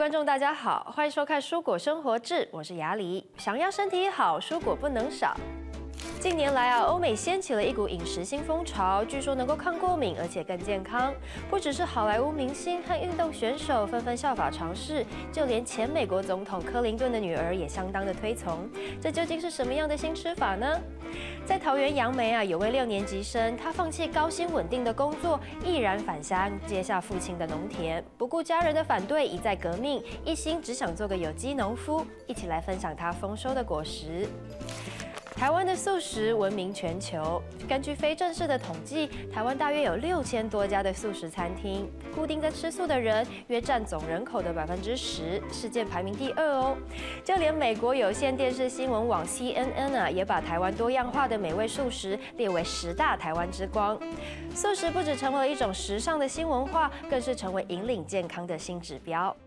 观众大家好，欢迎收看《蔬果生活志》，我是雅里。想要身体好，蔬果不能少。近年来欧美掀起了一股饮食新风潮，据说能够抗过敏，而且更健康。不只是好莱坞明星和运动选手纷纷效法尝试，就连前美国总统克林顿的女儿也相当的推崇。这究竟是什么样的新吃法呢？在桃园杨梅有位6年级生，他放弃高薪稳定的工作，毅然返乡接下父亲的农田，不顾家人的反对，一再革命，一心只想做个有机农夫。一起来分享他丰收的果实。台湾的素食闻名全球。根据非正式的统计，台湾大约有6000多家的素食餐厅，固定在吃素的人约占总人口的10%，世界排名第2哦。就连美国有线电视新闻网 CNN 也把台湾多样化的美味素食列为10大台湾之光。素食不只成为一种时尚的新文化，更是成为引领健康的新指标。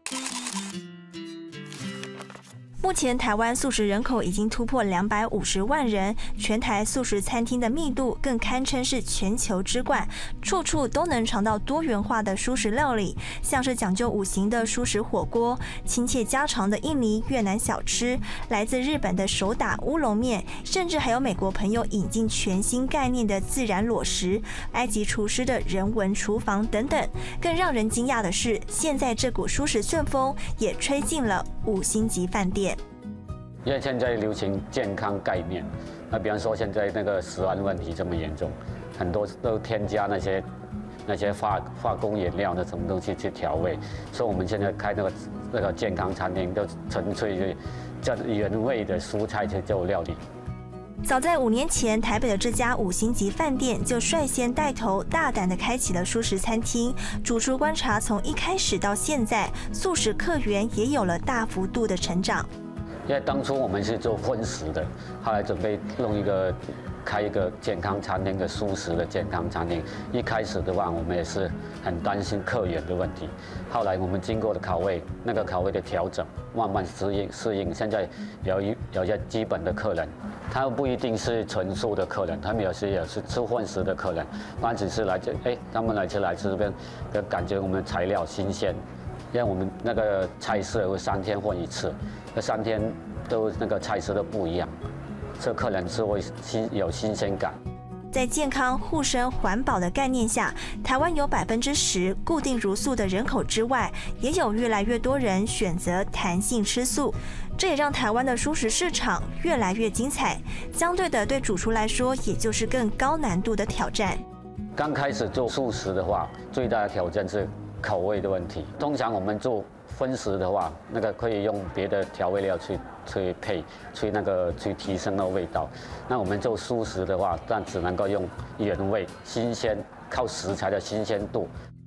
目前台湾素食人口已经突破250万人，全台素食餐厅的密度更堪称是全球之冠，处处都能尝到多元化的蔬食料理，像是讲究五行的蔬食火锅，亲切家常的印尼越南小吃，来自日本的手打乌龙面，甚至还有美国朋友引进全新概念的自然裸食，埃及厨师的人文厨房等等。更让人惊讶的是，现在这股蔬食旋风也吹进了5星级饭店。 因为现在流行健康概念，那比方说现在那个食安问题这么严重，很多都添加那些化工原料的什么东西去调味，所以我们现在开那个健康餐厅，都纯粹就原味的蔬菜去做料理。 早在5年前，台北的这家5星级饭店就率先带头大胆地开启了蔬食餐厅。主厨观察，从一开始到现在，素食客源也有了大幅度的成长。 因为当初我们是做荤食的，后来准备开一个健康餐厅的素食的健康餐厅。一开始的话，我们也是很担心客源的问题。后来我们经过了口味的调整，慢慢适应。现在有一些基本的客人，他不一定是纯素的客人，他们有些也是吃荤食的客人，他只是他们来这边，感觉我们的材料新鲜。因为我们那个菜色会3天换一次，这3天都那个菜色都不一样，这客人是会有新鲜感。 在健康、护身、环保的概念下，台湾有10%固定茹素的人口之外，也有越来越多人选择弹性吃素，这也让台湾的蔬食市场越来越精彩。相对的，对主厨来说，也就是更高难度的挑战。 刚开始做素食的话，最大的挑战是口味的问题。通常我们做荤食的话，那个可以用别的调味料去配，去提升那个味道。那我们做素食的话，但只能够用原味、新鲜，靠食材的新鲜度。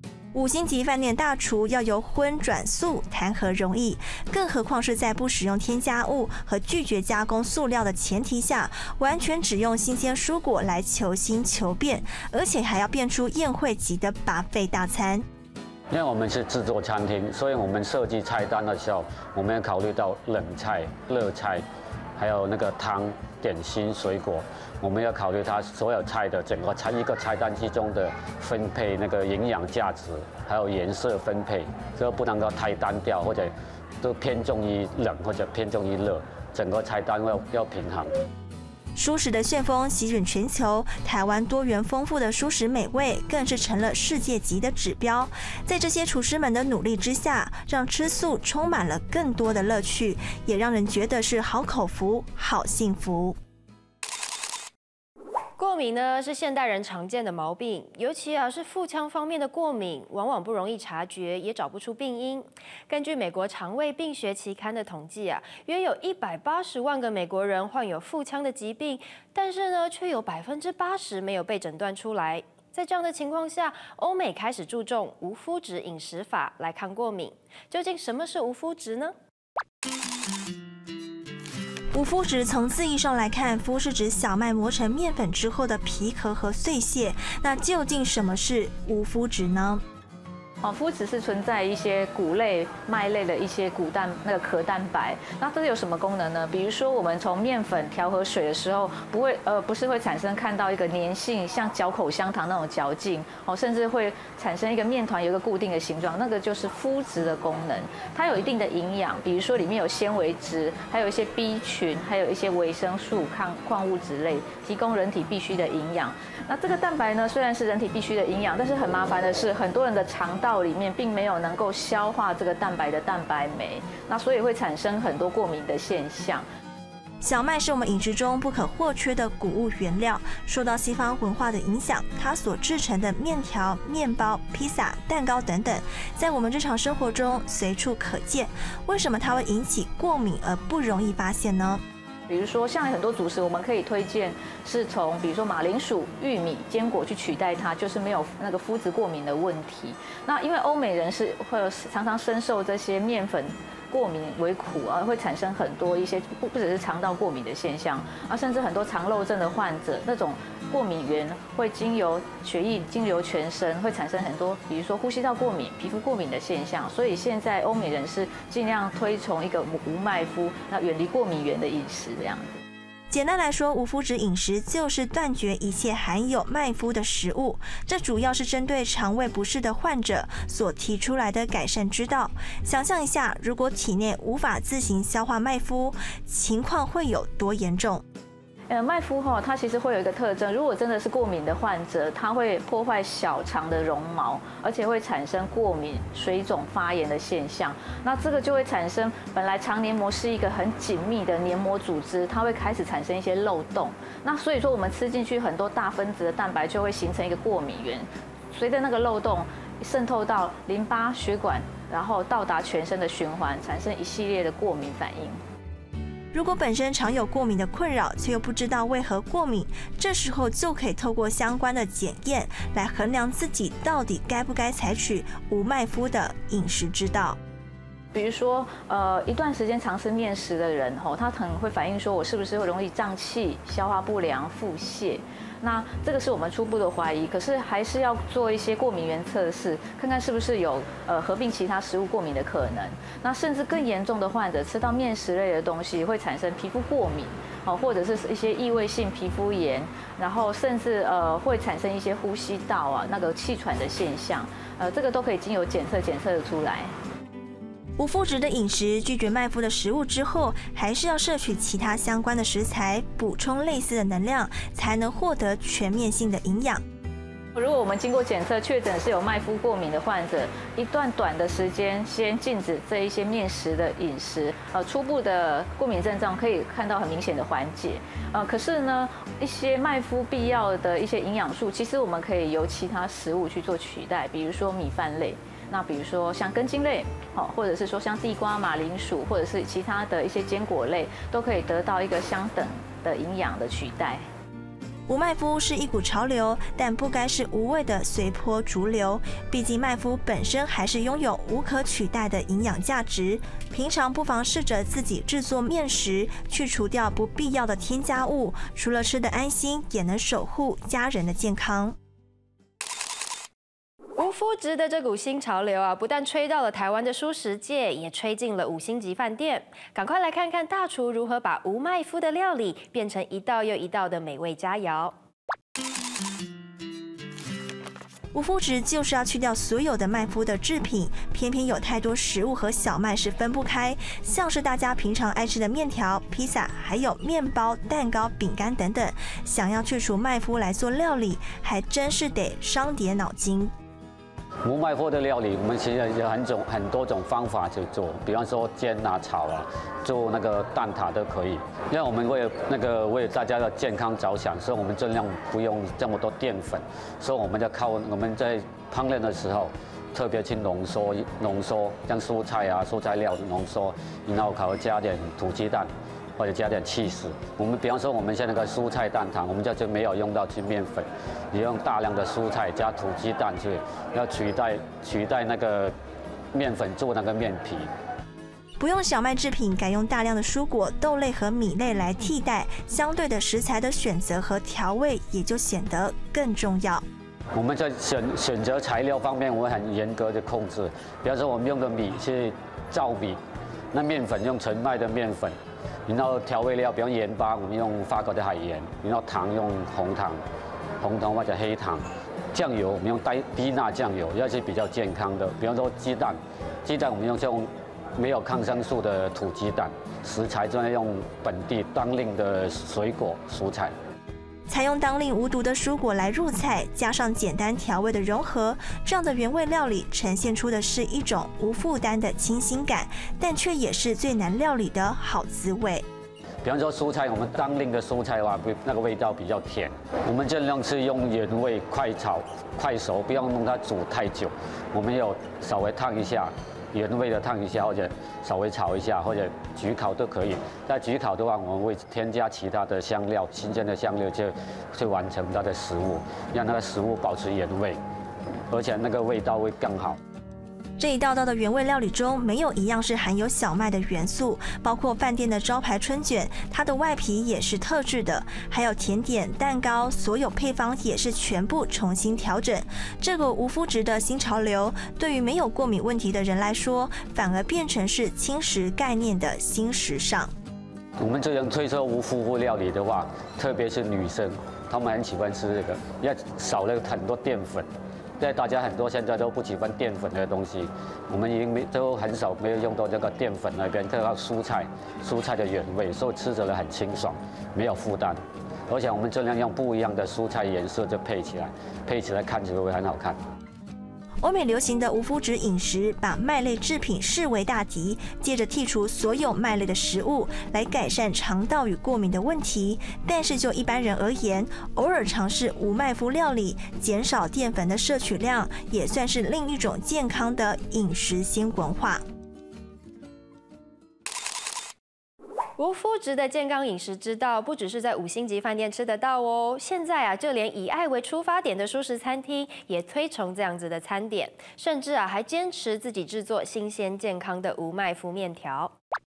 5星级饭店大厨要由荤转素，谈何容易？更何况是在不使用添加物和拒绝加工塑料的前提下，完全只用新鲜蔬果来求新求变，而且还要变出宴会级的buffet大餐。 因为我们是制作餐厅，所以我们设计菜单的时候，我们要考虑到冷菜、热菜，还有那个汤、点心、水果，我们要考虑它所有菜的整个一个菜单之中的分配，那个营养价值，还有颜色分配，这不能够太单调，或者都偏重于冷或者偏重于热，整个菜单要平衡。 蔬食的旋风席卷全球，台湾多元丰富的蔬食美味更是成了世界级的指标。在这些厨师们的努力之下，让吃素充满了更多的乐趣，也让人觉得是好口福、好幸福。 过敏呢是现代人常见的毛病，尤其是腹腔方面的过敏，往往不容易察觉，也找不出病因。根据美国肠胃病学期刊的统计约有180万个美国人患有腹腔的疾病，但是呢，却有80%没有被诊断出来。在这样的情况下，欧美开始注重无麸质饮食法来抗过敏。究竟什么是无麸质呢？ 无麸质从字义上来看，麸是指小麦磨成面粉之后的皮壳和碎屑。那究竟什么是无麸质呢？ 麸质是存在一些谷类、麦类的一些壳蛋白。那这有什么功能呢？比如说我们从面粉调和水的时候，不是会产生看到一个粘性，像嚼口香糖那种嚼劲，甚至会产生一个面团有一个固定的形状，那个就是麸质的功能。它有一定的营养，比如说里面有纤维质，还有一些 B 群，还有一些维生素、矿物质类，提供人体必需的营养。那这个蛋白呢，虽然是人体必需的营养，但是很麻烦的是，很多人的肠道里面并没有能够消化这个蛋白的蛋白酶，那所以会产生很多过敏的现象。 小麦是我们饮食中不可或缺的谷物原料，受到西方文化的影响，它所制成的面条、面包、披萨、蛋糕等等，在我们日常生活中随处可见。为什么它会引起过敏而不容易发现呢？ 比如说，像很多主食，我们可以推荐是从比如说马铃薯、玉米、坚果去取代它，就是没有那个麸质过敏的问题。那因为欧美人是会常常深受这些面粉过敏为苦啊，会产生很多一些不只是肠道过敏的现象啊，甚至很多肠漏症的患者，那种过敏源会经由血液经流全身，会产生很多，比如说呼吸道过敏、皮肤过敏的现象。所以现在欧美人是尽量推崇一个无麦麸，那远离过敏源的饮食这样子。 简单来说，无麸质饮食就是断绝一切含有麦麸的食物。这主要是针对肠胃不适的患者所提出来的改善之道。想象一下，如果体内无法自行消化麦麸，情况会有多严重？ 麦麸它其实会有一个特征，如果真的是过敏的患者，它会破坏小肠的绒毛，而且会产生过敏、水肿、发炎的现象。那这个就会产生本来肠黏膜是一个很紧密的黏膜组织，它会开始产生一些漏洞。那所以说我们吃进去很多大分子的蛋白就会形成一个过敏源，随着那个漏洞渗透到淋巴血管，然后到达全身的循环，产生一系列的过敏反应。 如果本身常有过敏的困扰，却又不知道为何过敏，这时候就可以透过相关的检验来衡量自己到底该不该采取无麦麸的饮食之道。 比如说，一段时间常吃面食的人，他可能会反映说，我是不是会容易胀气、消化不良、腹泻？那这个是我们初步的怀疑，可是还是要做一些过敏原测试，看看是不是有合并其他食物过敏的可能。那甚至更严重的患者，吃到面食类的东西会产生皮肤过敏，或者是一些异位性皮肤炎，然后甚至会产生一些呼吸道那个气喘的现象，这个都可以经由检测得出来。 无麸质的饮食，拒绝麦麸的食物之后，还是要摄取其他相关的食材，补充类似的能量，才能获得全面性的营养。 如果我们经过检测确诊是有麦麸过敏的患者，一段短的时间先禁止这一些面食的饮食，初步的过敏症状可以看到很明显的缓解。可是呢，一些麦麸必要的一些营养素，其实我们可以由其他食物去做取代，比如说米饭类。那比如说像根茎类，或者是说像地瓜、马铃薯，或者是其他的一些坚果类，都可以得到一个相等的营养的取代。 无麦麸是一股潮流，但不该是无谓的随波逐流。毕竟麦麸本身还是拥有无可取代的营养价值。平常不妨试着自己制作面食，去除掉不必要的添加物，除了吃得安心，也能守护家人的健康。 无麸质的这股新潮流不但吹到了台湾的蔬食界，也吹进了5星级饭店。赶快来看看大厨如何把无麦麸的料理变成一道又一道的美味佳肴。 无麸质就是要去掉所有的麦麸的制品，偏偏有太多食物和小麦是分不开，像是大家平常爱吃的面条、披萨，还有面包、蛋糕、饼干等等。想要去除麦麸来做料理，还真是得伤点脑筋。 无麦麸的料理，我们其实有很多种方法去做，比方说煎炒做那个蛋挞都可以。因为我们为大家的健康着想，所以我们尽量不用这么多淀粉，所以我们就靠我们在烹饪的时候，特别去浓缩，像蔬菜料浓缩，然后还会加点土鸡蛋。或者加点起司。我们比方说，我们像那个蔬菜蛋挞，我们就没有用到面粉，也用大量的蔬菜加土鸡蛋去，要取代那个面粉做那个面皮。 不用小麦制品，改用大量的蔬果、豆类和米类来替代，相对的食材的选择和调味也就显得更重要。 我们在选择材料方面，我们很严格的控制。比方说，我们用的米是糙米，那面粉用纯麦的面粉，然后调味料，比方盐巴，我们用法国的海盐，然后糖用红糖或者黑糖，酱油我们用低钠酱油，要是比较健康的。比方说鸡蛋我们用没有抗生素的土鸡蛋，食材专用本地当令的水果蔬菜。 采用当令无毒的蔬果来入菜，加上简单调味的融合，这样的原味料理呈现出的是一种无负担的清新感，但却也是最难料理的好滋味。 比方说蔬菜，我们当令的蔬菜的话，那个味道比较甜，我们尽量是用原味快炒快熟，不要弄它煮太久。我们有稍微烫一下。原味的烫一下，或者稍微炒一下，或者焗烤都可以。在焗烤的话，我们会添加其他的香料，新鲜的香料去完成它的食物，让那个食物保持原味，而且那个味道会更好。 这一道道的原味料理中，没有一样是含有小麦的元素，包括饭店的招牌春卷，它的外皮也是特制的，还有甜点、蛋糕，所有配方也是全部重新调整。这个无麸质的新潮流，对于没有过敏问题的人来说，反而变成是轻食概念的新时尚。 我们这样推出无麸质料理的话，特别是女生，她们很喜欢吃这个，要少了很多淀粉。在大家很多现在都不喜欢淀粉的东西，我们已经都很少没有用到这个淀粉那边，这个蔬菜的原味，所以吃起来很清爽，没有负担。而且我们尽量用不一样的蔬菜颜色就配起来看起来会很好看。 欧美流行的无麸质饮食，把麦类制品视为大敌，借着剔除所有麦类的食物来改善肠道与过敏的问题。但是就一般人而言，偶尔尝试无麦麸料理，减少淀粉的摄取量，也算是另一种健康的饮食新文化。 无麸质的健康饮食之道，不只是在5星级饭店吃得到哦。现在就连以爱为出发点的蔬食餐厅也推崇这样子的餐点，甚至还坚持自己制作新鲜健康的无麦麸面条。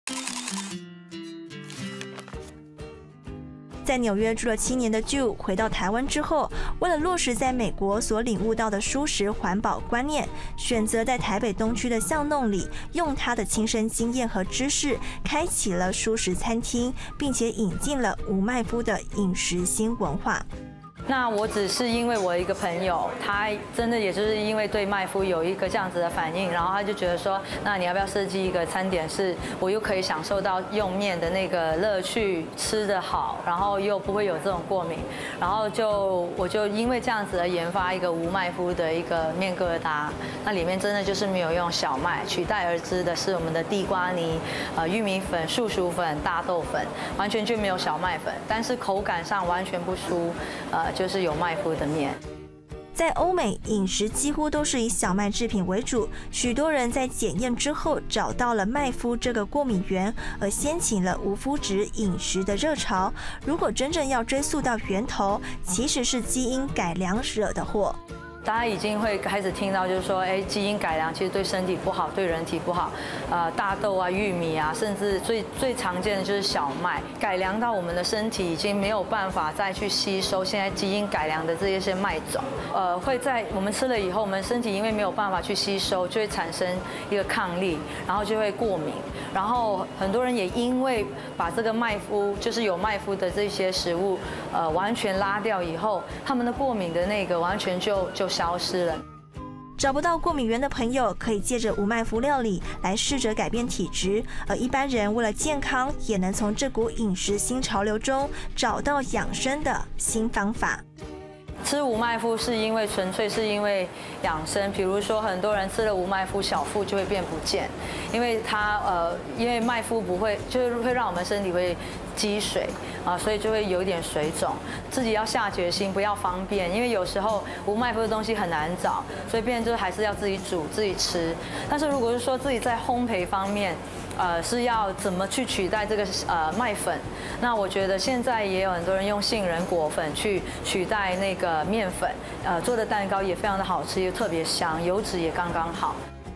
在纽约住了7年的 Ju 回到台湾之后，为了落实在美国所领悟到的蔬食环保观念，选择在台北东区的巷弄里，用他的亲身经验和知识，开启了蔬食餐厅，并且引进了无麦麸的饮食新文化。 那我只是因为我一个朋友，他真的也就是因为对麦麸有一个这样子的反应，然后他就觉得说，那你要不要设计一个餐点，是我又可以享受到用面的那个乐趣，吃得好，然后又不会有这种过敏，然后我就因为这样子而研发一个无麦麸的一个面疙瘩，那里面真的就是没有用小麦，取代而之的是我们的地瓜泥、玉米粉、树薯粉、大豆粉，完全就没有小麦粉，但是口感上完全不输就是有麦麸的面。 在欧美，饮食几乎都是以小麦制品为主，许多人在检验之后找到了麦麸这个过敏源，而掀起了无麸质饮食的热潮。如果真正要追溯到源头，其实是基因改良惹的祸。 大家已经会开始听到，就是说，基因改良其实对身体不好，对人体不好。大豆啊、玉米啊，甚至最常见的就是小麦，改良到我们的身体已经没有办法再去吸收现在基因改良的这些麦种。会在我们吃了以后，我们身体因为没有办法去吸收，就会产生一个抗力，然后就会过敏。然后很多人也因为把这个麦麸，就是有麦麸的这些食物，完全拉掉以后，他们的过敏的那个完全就消失了。 找不到过敏源的朋友，可以借着无麦麸料理来试着改变体质，而一般人为了健康，也能从这股饮食新潮流中找到养生的新方法。 吃无麦麸是因为纯粹是因为养生，比如说很多人吃了无麦麸，小腹就会变不见，因为因为麦麸不会，就是会让我们身体会积水啊，所以就会有一点水肿。自己要下决心，不要方便，因为有时候无麦麸的东西很难找，所以变成就还是要自己煮自己吃。但是如果是说自己在烘焙方面，是要怎么去取代这个麦粉？那我觉得现在也有很多人用杏仁果粉去取代那个面粉，做的蛋糕也非常的好吃，又特别香，油脂也刚刚好。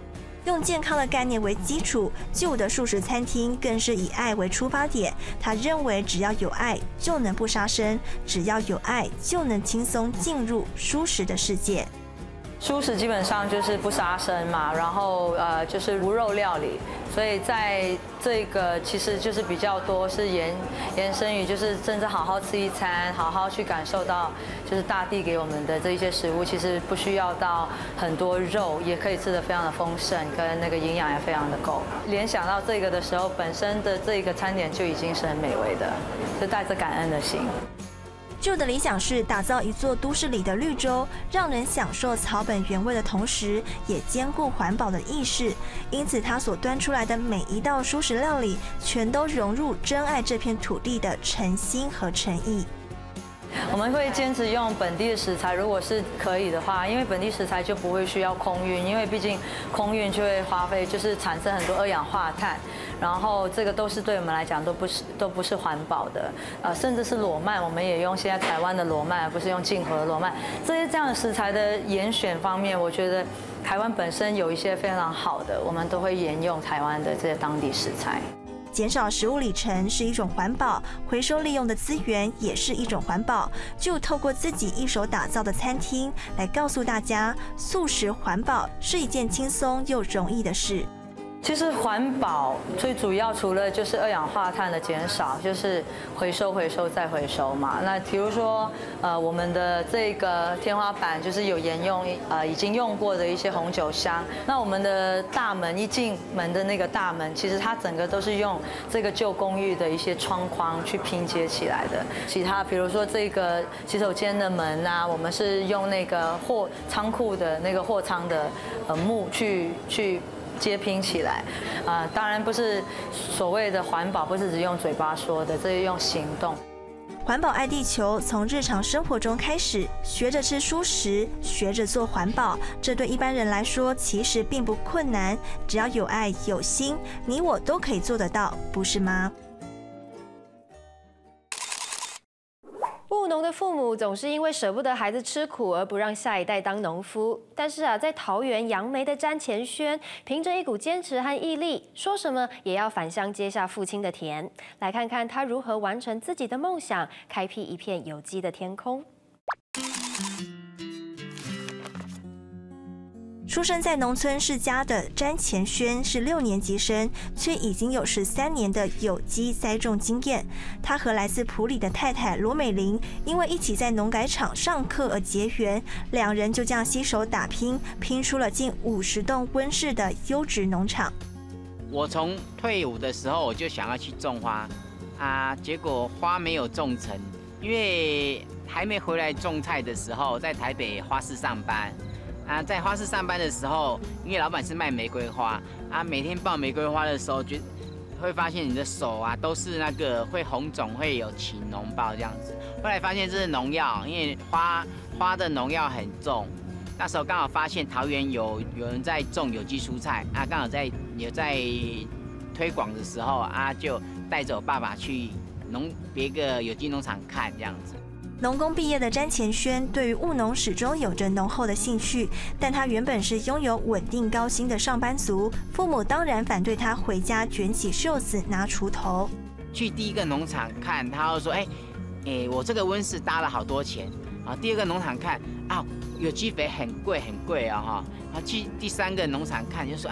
用健康的概念为基础，旧的素食餐厅更是以爱为出发点。他认为，只要有爱，就能不杀生；只要有爱，就能轻松进入蔬食的世界。 蔬食基本上就是不杀生嘛，然后就是无肉料理，所以在这个其实就是比较多是延伸于就是真正好好吃一餐，好好去感受到就是大地给我们的这一些食物，其实不需要到很多肉，也可以吃得非常的丰盛，跟那个营养也非常的够。联想到这个的时候，本身的这个餐点就已经是很美味的，就带着感恩的心。 旧的理想是打造一座都市里的绿洲，让人享受草本原味的同时，也兼顾环保的意识。因此，他所端出来的每一道蔬食料理，全都融入珍爱这片土地的诚心和诚意。 我们会坚持用本地的食材，如果是可以的话，因为本地食材就不会需要空运，因为毕竟空运就会花费，就是产生很多二氧化碳，然后这个都是对我们来讲都不是环保的，甚至是裸鳗，我们也用现在台湾的裸鳗，而不是用进口的裸鳗。这样的食材的严选方面，我觉得台湾本身有一些非常好的，我们都会沿用台湾的这些当地食材。 减少食物里程是一种环保，回收利用的资源也是一种环保。就透过自己一手打造的餐厅，来告诉大家，素食环保是一件轻松又容易的事。 其实环保最主要除了就是二氧化碳的减少，就是回收再回收嘛。那比如说我们的这个天花板就是有沿用已经用过的一些红酒箱。那我们的大门一进门的那个大门，其实它整个都是用这个旧公寓的一些窗框去拼接起来的。其他比如说这个洗手间的门啊，我们是用那个仓库的那个货仓的木去接拼起来，当然不是所谓的环保，不是只用嘴巴说的，这是用行动。 环保爱地球，从日常生活中开始，学着吃蔬食，学着做环保，这对一般人来说其实并不困难，只要有爱有心，你我都可以做得到，不是吗？ 务农的父母总是因为舍不得孩子吃苦而不让下一代当农夫。但是在桃园杨梅的詹乾轩，凭着一股坚持和毅力，说什么也要返乡接下父亲的田。来看看他如何完成自己的梦想，开辟一片有机的天空。 出生在农村世家的詹乾轩是6年级生，却已经有13年的有机栽种经验。他和来自埔里的太太罗美玲，因为一起在农改场上课而结缘，两人就这样携手打拼，拼出了近50栋温室的优质农场。 我从退伍的时候我就想要去种花结果花没有种成，因为还没回来种菜的时候，在台北花市上班。在花市上班的时候，因为老板是卖玫瑰花每天抱玫瑰花的时候，会发现你的手都是那个会红肿，会有起脓包这样子。后来发现这是农药，因为花的农药很重。那时候刚好发现桃园有人在种有机蔬菜刚好有在推广的时候就带着我爸爸去别个有机农场看这样子。 农工毕业的詹乾轩对于务农始终有着浓厚的兴趣，但他原本是拥有稳定高薪的上班族，父母当然反对他回家卷起袖子拿锄头。 去第一个农场看，他就说：“我这个温室搭了好多钱。”第二个农场看有机肥很贵去第3个农场看，就说：“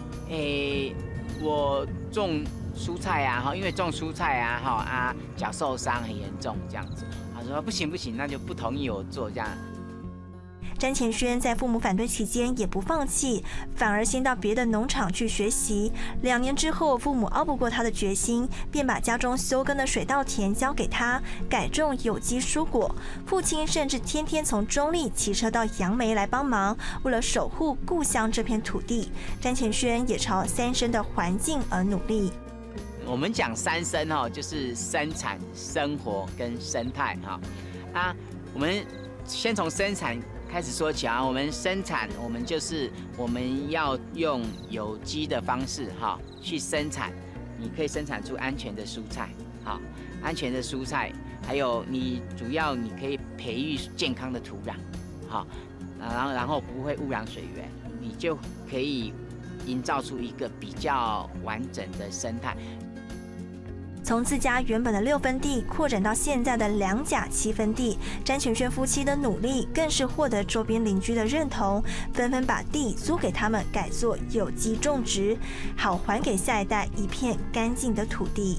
我种蔬菜因为种蔬菜脚受伤很严重这样子。”说不行，那就不同意我做这样。 詹乾轩在父母反对期间也不放弃，反而先到别的农场去学习。2年之后，父母熬不过他的决心，便把家中休耕的水稻田交给他，改种有机蔬果。父亲甚至天天从中立骑车到杨梅来帮忙，为了守护故乡这片土地，詹乾轩也朝3生的环境而努力。 我们讲3生就是生产、生活跟生态我们先从生产开始说起我们生产，我们要用有机的方式去生产，你可以生产出安全的蔬菜安全的蔬菜，还有主要你可以培育健康的土壤然后不会污染水源，你就可以营造出一个比较完整的生态。 从自家原本的6分地扩展到现在的2甲7分地，詹全轩夫妻的努力更是获得周边邻居的认同，纷纷把地租给他们改作有机种植，好还给下一代一片干净的土地。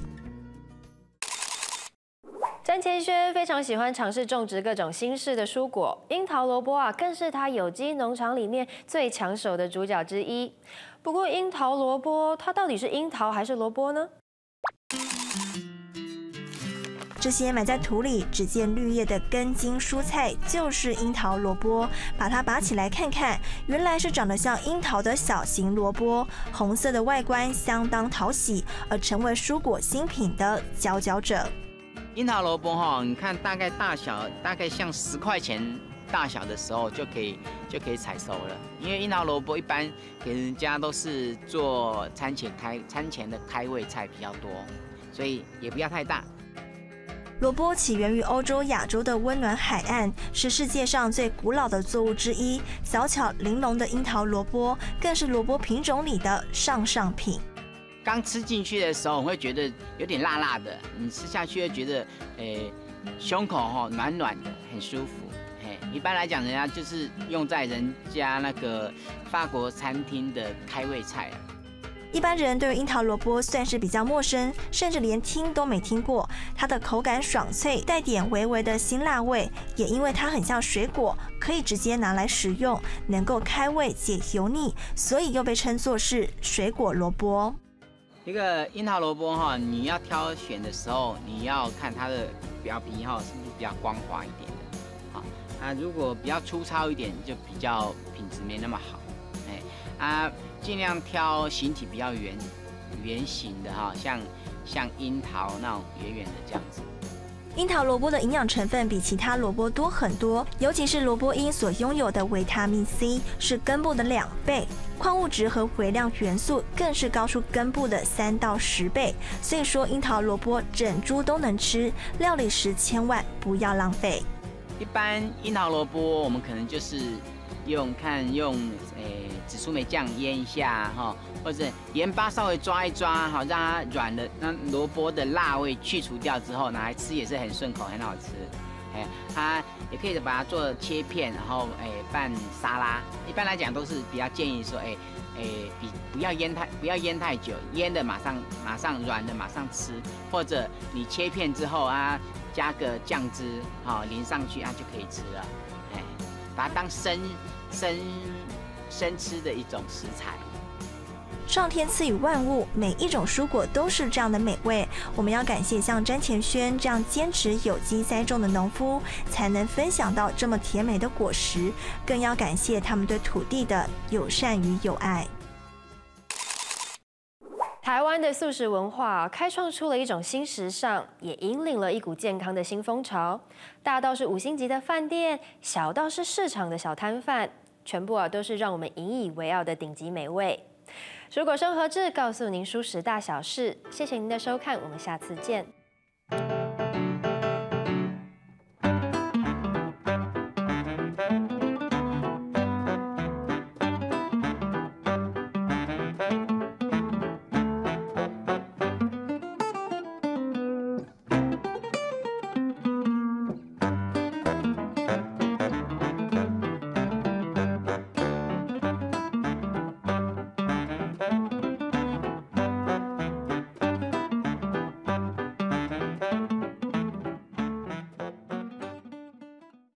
詹乾轩非常喜欢尝试种植各种新式的蔬果，樱桃萝卜更是他有机农场里面最抢手的主角之一。不过，樱桃萝卜它到底是樱桃还是萝卜呢？ 这些埋在土里只见绿叶的根茎蔬菜就是樱桃萝卜，把它拔起来看看，原来是长得像樱桃的小型萝卜，红色的外观相当讨喜，而成为蔬果新品的佼佼者。 樱桃萝卜哈，你看大概大小大概像10块钱大小的时候就可以采收了，因为樱桃萝卜一般给人家都是做餐前的开胃菜比较多，所以也不要太大。 萝卜起源于欧洲、亚洲的温暖海岸，是世界上最古老的作物之一。小巧玲珑的樱桃萝卜，更是萝卜品种里的上品。 刚吃进去的时候，我会觉得有点辣辣的，你吃下去会觉得，胸口暖暖的，很舒服。一般来讲，人家就是用在人家那个法国餐厅的开胃菜。 一般人对于樱桃萝卜算是比较陌生，甚至连听都没听过。它的口感爽脆，带点微微的辛辣味，也因为它很像水果，可以直接拿来食用，能够开胃解油腻，所以又被称作是水果萝卜。 一个樱桃萝卜你要挑选的时候，你要看它的表皮是不是比较光滑一点的，好，如果比较粗糙一点，就比较品质没那么好，尽量挑形体比较圆形的像樱桃那种圆圆的这样子。 樱桃萝卜的营养成分比其他萝卜多很多，尤其是萝卜缨所拥有的维他命 C 是根部的2倍，矿物质和微量元素更是高出根部的3到10倍。所以说，樱桃萝卜整株都能吃，料理时千万不要浪费。 一般樱桃萝卜我们可能就是用紫苏梅酱腌一下或者盐巴稍微抓一抓让它软的，让萝卜的辣味去除掉之后，拿来吃也是很顺口，很好吃。它也可以把它做切片，然后拌沙拉。一般来讲都是比较建议说，不要腌太久，腌的马上软的马上吃，或者你切片之后加个酱汁淋上去就可以吃了。把它当生吃的一种食材。 上天赐予万物，每一种蔬果都是这样的美味。我们要感谢像詹乾轩这样坚持有机栽种的农夫，才能分享到这么甜美的果实。更要感谢他们对土地的友善与友爱。 台湾的素食文化开创出了一种新时尚，也引领了一股健康的新风潮。大到是5星级的饭店，小到是市场的小摊贩，全部都是让我们引以为傲的顶级美味。蔬果生活志告诉您蔬食大小事，谢谢您的收看，我们下次见。